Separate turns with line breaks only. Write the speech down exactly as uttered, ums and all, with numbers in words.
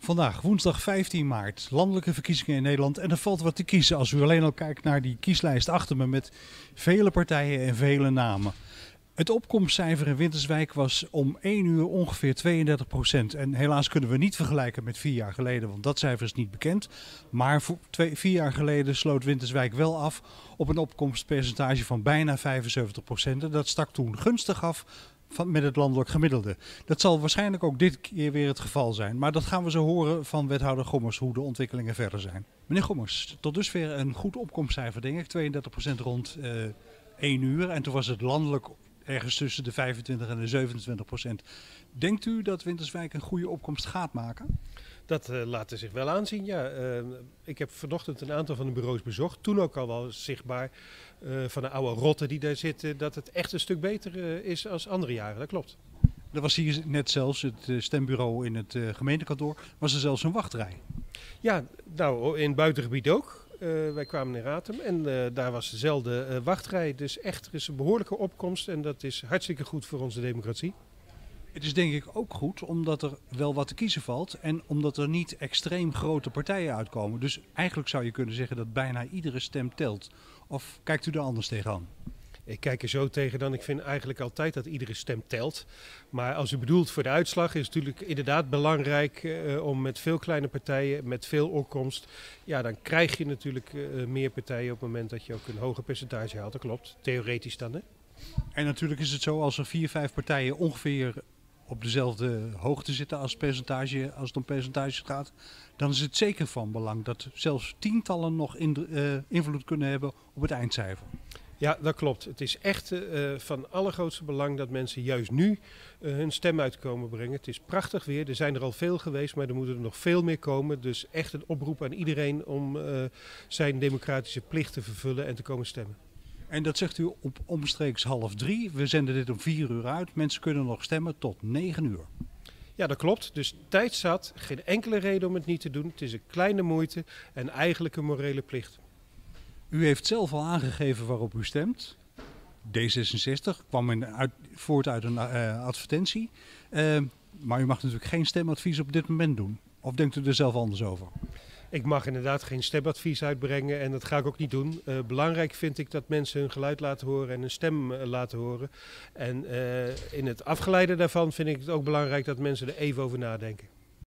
Vandaag, woensdag vijftien maart, landelijke verkiezingen in Nederland en er valt wat te kiezen als u alleen al kijkt naar die kieslijst achter me met vele partijen en vele namen. Het opkomstcijfer in Winterswijk was om één uur ongeveer tweeëndertig procent. En helaas kunnen we niet vergelijken met vier jaar geleden, want dat cijfer is niet bekend. Maar voor twee, vier jaar geleden sloot Winterswijk wel af op een opkomstpercentage van bijna vijfenzeventig procent. En dat stak toen gunstig af van, met het landelijk gemiddelde. Dat zal waarschijnlijk ook dit keer weer het geval zijn. Maar dat gaan we zo horen van wethouder Gommers, hoe de ontwikkelingen verder zijn. Meneer Gommers, tot dusver een goed opkomstcijfer denk ik. tweeëndertig procent rond uh, één uur. En toen was het landelijk ergens tussen de vijfentwintig en de zevenentwintig procent. Denkt u dat Winterswijk een goede opkomst gaat maken?
Dat uh, laat er zich wel aanzien, ja. Uh, ik heb vanochtend een aantal van de bureaus bezocht. Toen ook al wel zichtbaar uh, van de oude rotten die daar zitten, dat het echt een stuk beter uh, is als andere jaren. Dat klopt.
Er was hier net zelfs het uh, stembureau in het uh, gemeentekantoor, was er zelfs een wachtrij.
Ja, nou in het buitengebied ook. Uh, wij kwamen in Ratum en uh, daar was dezelfde uh, wachtrij. Dus echt, er is een behoorlijke opkomst en dat is hartstikke goed voor onze democratie.
Het is denk ik ook goed omdat er wel wat te kiezen valt en omdat er niet extreem grote partijen uitkomen. Dus eigenlijk zou je kunnen zeggen dat bijna iedere stem telt. Of kijkt u er anders tegenaan?
Ik kijk er zo tegen dan. Ik vind eigenlijk altijd dat iedere stem telt. Maar als u bedoelt voor de uitslag is het natuurlijk inderdaad belangrijk uh, om met veel kleine partijen, met veel opkomst. Ja, dan krijg je natuurlijk uh, meer partijen op het moment dat je ook een hoger percentage haalt. Dat klopt, theoretisch dan hè.
En natuurlijk is het zo als er vier, vijf partijen ongeveer op dezelfde hoogte zitten als, percentage, als het om percentages gaat, dan is het zeker van belang dat zelfs tientallen nog in, uh, invloed kunnen hebben op het eindcijfer.
Ja, dat klopt. Het is echt uh, van allergrootste belang dat mensen juist nu uh, hun stem uitkomen brengen. Het is prachtig weer. Er zijn er al veel geweest, maar er moeten er nog veel meer komen. Dus echt een oproep aan iedereen om uh, zijn democratische plicht te vervullen en te komen stemmen.
En dat zegt u op omstreeks half drie. We zenden dit om vier uur uit. Mensen kunnen nog stemmen tot negen uur.
Ja, dat klopt. Dus tijd zat. Geen enkele reden om het niet te doen. Het is een kleine moeite en eigenlijk een morele plicht.
U heeft zelf al aangegeven waarop u stemt. D zesenzestig kwam in uit, voort uit een uh, advertentie. Uh, maar u mag natuurlijk geen stemadvies op dit moment doen. Of denkt u er zelf anders over?
Ik mag inderdaad geen stemadvies uitbrengen en dat ga ik ook niet doen. Uh, belangrijk vind ik dat mensen hun geluid laten horen en hun stem uh, laten horen. En uh, in het afgeleide daarvan vind ik het ook belangrijk dat mensen er even over nadenken.